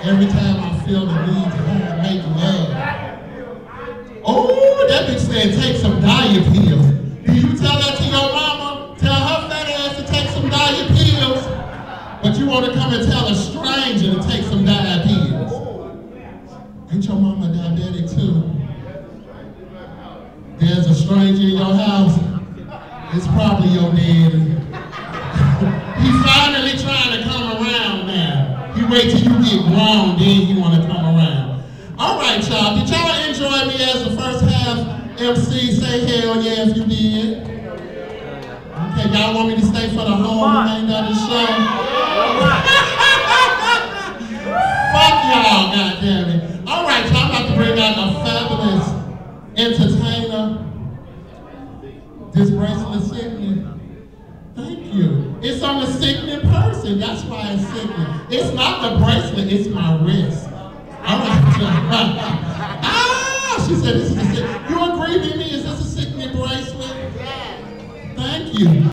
Every time I feel the need to make love. Oh, that bitch said take some diet pills. Do you tell that to your mama? Tell her fat ass to take some diet pills. But you want to come and tell a stranger to take some diet pills. Ain't your mama diabetic too? There's a stranger in your house. It's probably your daddy. He's finally trying to come around now. He wait till you get grown, then he want to come around. All right, y'all. Did y'all enjoy me as the first half MC? Say hell yeah if you did. Okay, y'all want me to stay for the whole remainder of the show? Fuck y'all, goddammit. All right, y'all, I'm about to bring out a fabulous entertainer. This bracelet sickening. Thank you. It's on the sickening person. That's why it's sickening. It's not the bracelet, it's my wrist. All right. Ah, she said this is a sickening. You agree with me? Is this a sickening bracelet? Thank you.